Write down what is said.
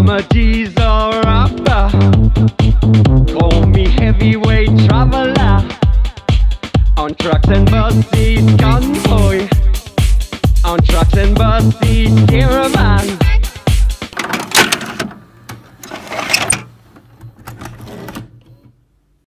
I'm a diesel rapper. Call me heavyweight traveler. On trucks and buses, convoy. On trucks and buses, caravan.